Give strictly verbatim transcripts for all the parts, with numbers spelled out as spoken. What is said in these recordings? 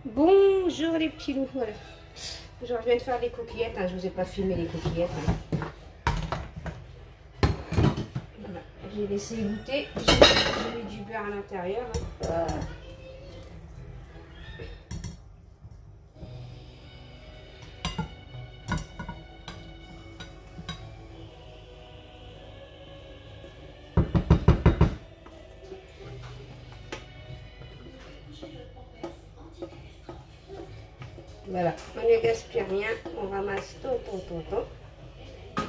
Bonjour les petits loups, voilà. Genre, je viens de faire les coquillettes, hein. Je vous ai pas filmé les coquillettes. Hein. Voilà. J'ai laissé goûter, j'ai mis du beurre à l'intérieur. Hein. Voilà, on ne gaspille rien, on ramasse tout, tout, tout, tout.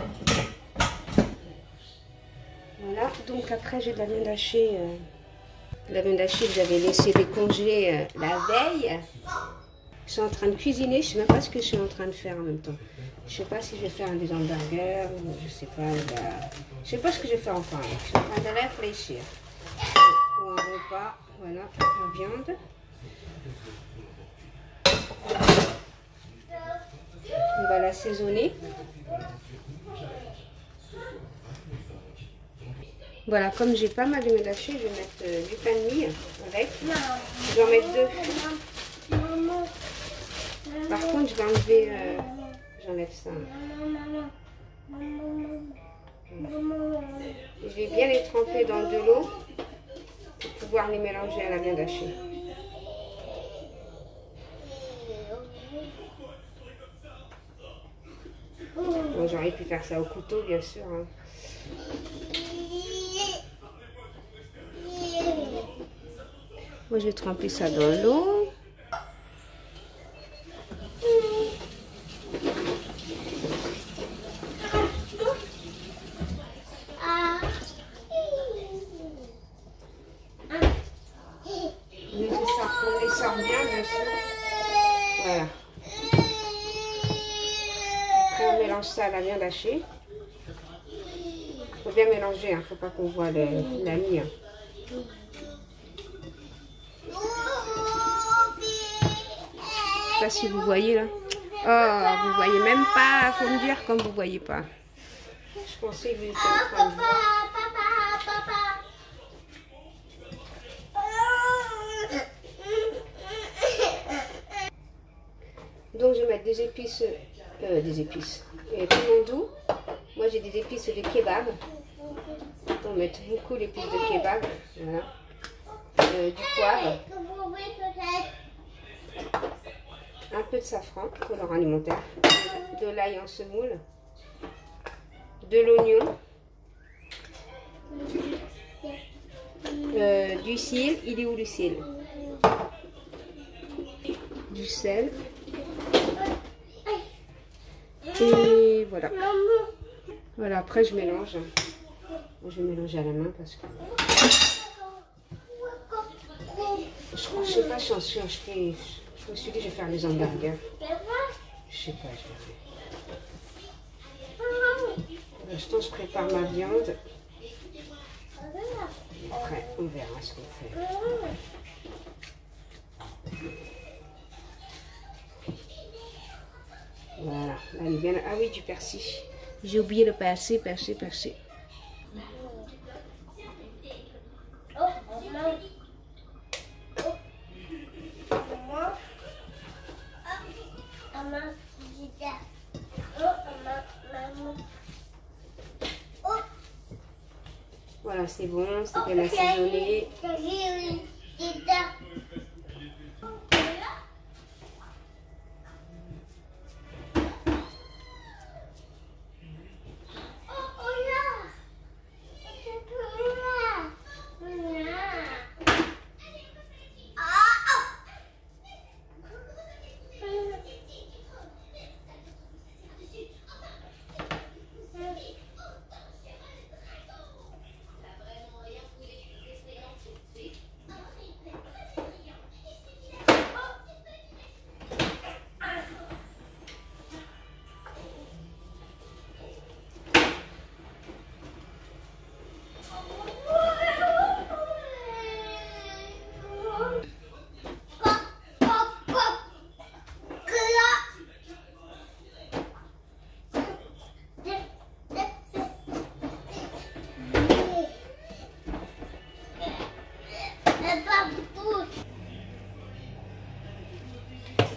Voilà, donc après j'ai de la viande hachée. Euh, de la viande hachée que j'avais laissé décongeler euh, la veille. Je suis en train de cuisiner, je ne sais même pas ce que je suis en train de faire en même temps. Je ne sais pas si je vais faire des hamburgers, ou je ne sais pas. Bah, je sais pas ce que je vais faire enfin. Je suis en train de réfléchir. Ou un repas, voilà, la viande. On va l'assaisonner. Voilà, comme j'ai pas mal de viande hachée, je vais mettre euh, du pain de mie avec. Je vais en mettre deux. Par contre, je vais enlever... Euh, j'enlève ça. Je vais bien les tremper dans de l'eau pour pouvoir les mélanger à la viande hachée. Bon, j'aurais pu faire ça au couteau, bien sûr. Hein. Moi, je vais tremper ça dans l'eau. On les sort bien, bien sûr. Voilà. Après, on mélange ça à la viande hachée. Il faut bien mélanger, il hein. ne faut pas qu'on voit le, la mie. Hein. Je sais pas si vous voyez là. Oh, vous voyez même pas. Faut me dire quand vous voyez pas. Je pensais que vous étiez en train de voir. Donc je vais mettre des épices, euh, des épices, et piment doux. Moi j'ai des épices de kebab. On va mettre beaucoup d'épices de kebab. Voilà. Euh, du poivre. Un peu de safran, colorant alimentaire. De l'ail en semoule. De l'oignon. Euh, du cil. Il est où le cil? Du sel. Et voilà. Voilà, après je mélange. Je vais mélanger à la main parce que... Je crois, je sais pas, je suis sûre, je fais... Je me suis dit, je vais faire les hamburgers. Je sais pas, je vais... Pour l'instant, je prépare ma viande. Après, on verra ce qu'on fait. Voilà, là, elle est bien... Ah oui, du persil. J'ai oublié le persil, persil, persil. Voilà, c'est bon, c'est bien assaisonné.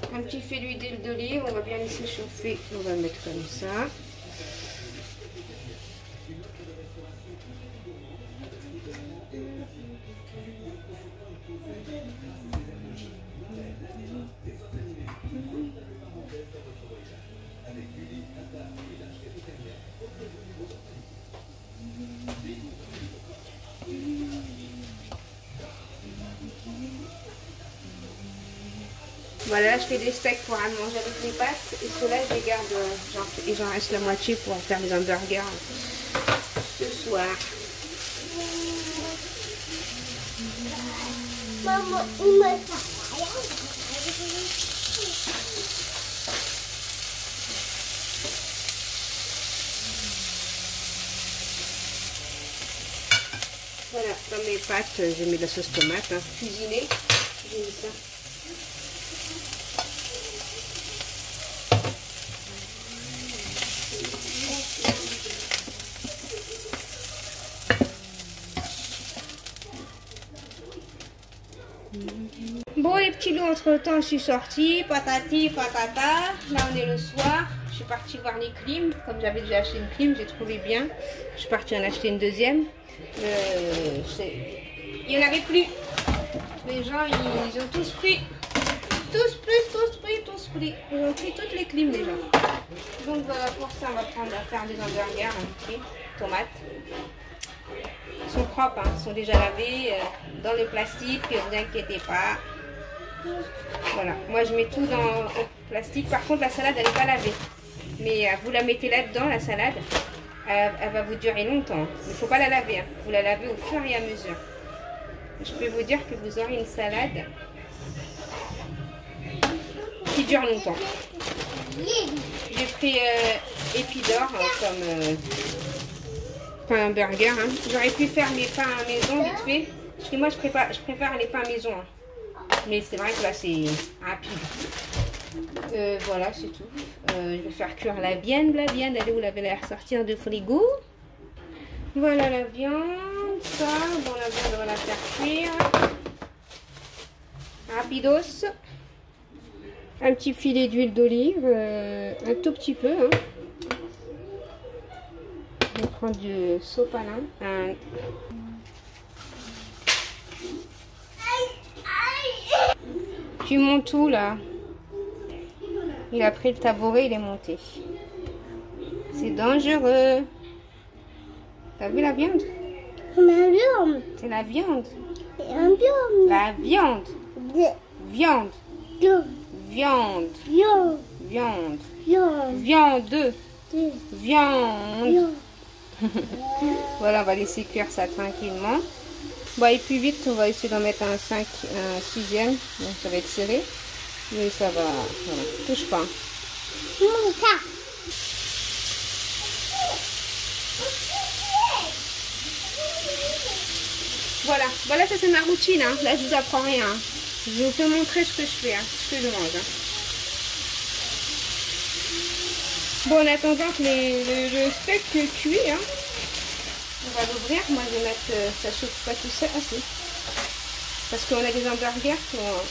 Un petit filet d'huile d'olive, on va bien laisser chauffer. On va le mettre comme ça. Voilà, je fais des steaks pour aller manger avec les pâtes et ceux-là je les garde, genre, et j'en reste la moitié pour faire des hamburgers ce soir. Maman, il me Voilà, dans mes pâtes, j'ai mis de la sauce tomate, hein, cuisinée, j'ai mis ça. Bon les petits loups, entre temps je suis sortie, patati patata, là on est le soir, je suis partie voir les clims, comme j'avais déjà acheté une clim, j'ai trouvé bien, je suis partie en acheter une deuxième, euh, il n'y en avait plus, les gens ils, ils ont tous pris, tous pris, tous pris, tous pris, ils ont pris toutes les clims déjà, donc voilà, pour ça on va prendre à faire des hamburgers, un petit tomates. Ils sont propres, hein, ils sont déjà lavés euh, dans le plastique, ne vous inquiétez pas. Voilà, moi je mets tout dans le plastique. Par contre la salade elle n'est pas lavée. Mais euh, vous la mettez là-dedans, la salade, elle, elle va vous durer longtemps. Il ne faut pas la laver, hein. Vous la lavez au fur et à mesure. Je peux vous dire que vous aurez une salade qui dure longtemps. J'ai pris euh, Épidore euh, comme... Euh, un burger, hein. J'aurais pu faire mes pains à maison vite fait, parce que moi je préfère, je préfère les pains à maison, hein. Mais c'est vrai que là c'est rapide. Euh, voilà, c'est tout. Euh, je vais faire cuire la viande, la viande, elle est où, la vais la ressortir de frigo. Voilà la viande, ça, bon la viande on va la faire cuire. Rapidos. Un petit filet d'huile d'olive, euh, un tout petit peu, hein. Je vais prendre du sopalin. Un... Tu montes tout là. Il a pris le tabouret, il est monté. C'est dangereux. T'as vu la viande? La viande. C'est la viande. La viande. La viande. Viande. Viande. Viande. Viande. Viande. Viande. Viande. Viande. Viande. Voilà, on va laisser cuire ça tranquillement. Bon, et plus vite, on va essayer d'en mettre un cinq, un sixième. Donc ça va être serré. Mais ça va, voilà, touche pas. Voilà, voilà, ça c'est ma routine, hein. Là je vous apprends rien, hein. Je vous fais montrer ce que je fais, hein, ce que je mange, hein. Bon, en attendant que les, le, le steak cuit, hein, on va l'ouvrir. Moi je vais mettre, euh, ça chauffe pas tout ça assez, parce qu'on a des hamburgers qui ont,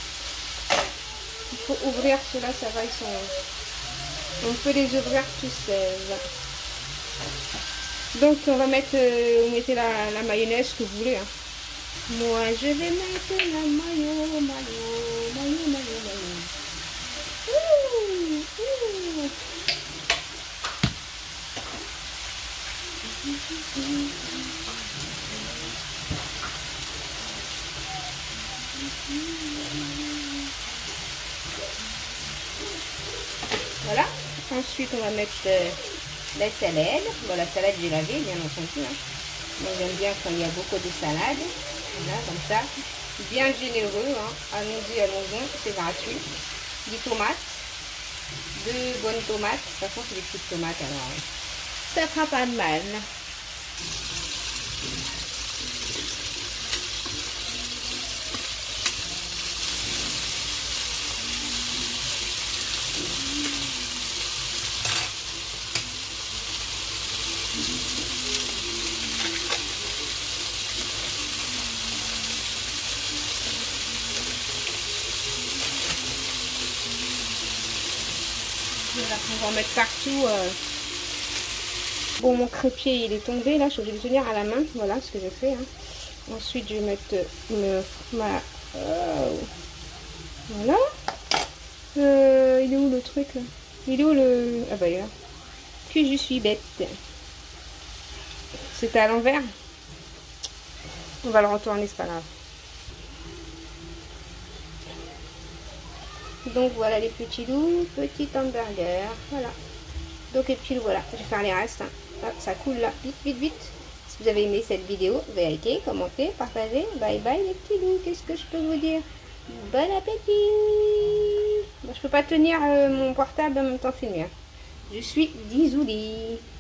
il faut ouvrir ceux-là, ça va, ils sont, on peut les ouvrir tous seuls. Donc on va mettre, euh, vous mettez la, la mayonnaise que vous voulez, hein. Moi je vais mettre la mayo, mayo, mayo, mayo, mayo. Ouh, ouh. Voilà, ensuite on va mettre euh, la salade. Bon, la salade j'ai lavé bien entendu, hein. Moi j'aime bien quand il y a beaucoup de salade. Voilà, comme ça, bien généreux, hein. Allons-y, allons-y, c'est gratuit. Des tomates, deux bonnes tomates. De toute façon c'est des petites tomates, alors ça fera pas de mal. Voilà, on va en mettre partout. Euh... Bon, mon crépier il est tombé là, je vais le tenir à la main. Voilà ce que j'ai fait. Hein. Ensuite, je vais mettre le, ma. Oh. Voilà. Euh, il est où le truc là? Il est où le. Ah bah il est là. Que je suis bête. C'était à l'envers. On va le retourner, c'est pas grave. Donc voilà les petits loups, petit hamburger, voilà. Donc et puis voilà, je vais faire les restes. Hein. Ah, ça coule là, vite, vite, vite. Si vous avez aimé cette vidéo, vous pouvez liker, commenter, partager. Bye bye les petits loups, qu'est-ce que je peux vous dire? Bon appétit. Bon, je peux pas tenir euh, mon portable en même temps filmer. Hein. Je suis désolée.